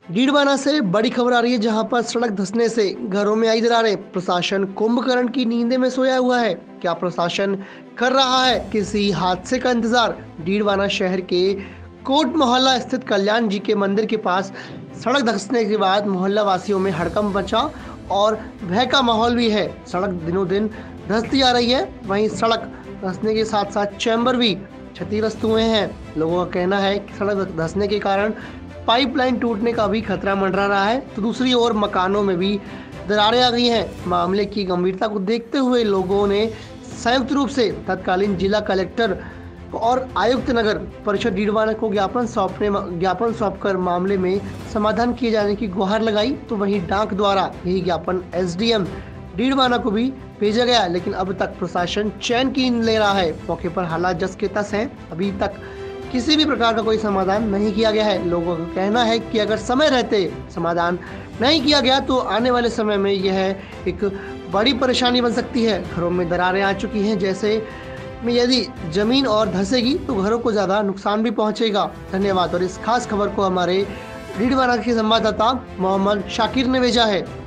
डीडवाना से बड़ी खबर आ रही है, जहां पर सड़क धंसने से घरों में आई दरारें। प्रशासन कुंभकर्ण की नींद में सोया हुआ है। क्या प्रशासन कर रहा है किसी हादसे का इंतजार? डीडवाना शहर के कोट मोहल्ला स्थित कल्याण जी के मंदिर के पास सड़क धंसने के बाद मोहल्ला वासियों में हड़कंप मचा और भय का माहौल भी है। सड़क दिनों दिन धंसती आ रही है, वहीं सड़क धंसने के साथ साथ चैम्बर भी क्षतिग्रस्त हुए हैं। लोगों का कहना है कि सड़क धंसने के कारण पाइपलाइन टूटने का भी खतरा मंडरा रहा है, तो दूसरी ओर मकानों में भी दरारें आ गई हैं। मामले की गंभीरता को देखते हुए लोगों ने संयुक्त रूप से तत्कालीन जिला कलेक्टर और आयुक्त नगर परिषद डीडवाना को ज्ञापन सौंपकर मामले में समाधान किए जाने की गुहार लगाई। तो वहीं डाक द्वारा यही ज्ञापन एसडीएम डीडवाना को भी भेजा गया, लेकिन अब तक प्रशासन चैन की नींद ले रहा है। मौके पर हालात जस के तस हैं, अभी तक किसी भी प्रकार का कोई समाधान नहीं किया गया है। लोगों का कहना है कि अगर समय रहते समाधान नहीं किया गया तो आने वाले समय में यह एक बड़ी परेशानी बन सकती है। घरों में दरारें आ चुकी हैं, जैसे में यदि जमीन और धंसेगी तो घरों को ज़्यादा नुकसान भी पहुंचेगा। धन्यवाद। और इस खास खबर को हमारे डीडवाना के संवाददाता मोहम्मद शाकिर ने भेजा है।